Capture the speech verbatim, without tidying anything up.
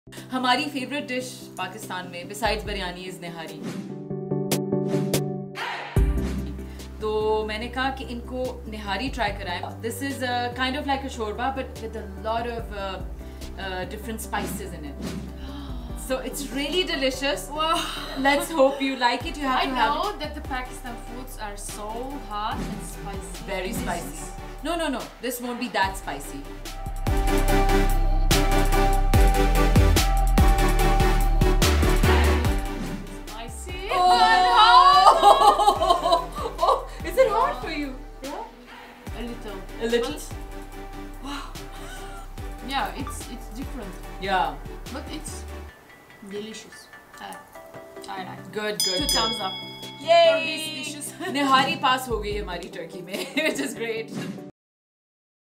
हमारी favourite dish Pakistan में besides biryani is निहारी। तो मैंने कहा कि इनको निहारी ट्राई कराएं। This is kind of like a shorba but with a lot of different spices in it. So it's really delicious. Wow. Let's hope you like it. You have I to know have it. that the Pakistan foods are so hot and spicy. Very This spicy. is- No, no, no. This won't be that spicy. Spicy. Oh, and hot. oh, is it hot for you? Yeah. A little. A little. But- yeah, it's it's different, Yeah. but it's delicious. Uh, I like. Good, good. Two good. thumbs up. Yay! For these dishes. Nihari pass हो गई हमारी Turkey में, which is great.